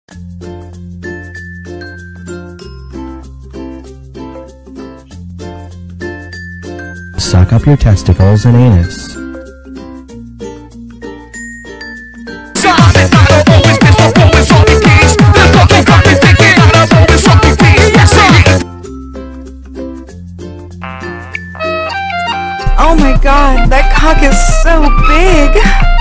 Suck up your testicles and anus. Oh my god, that cock is so big!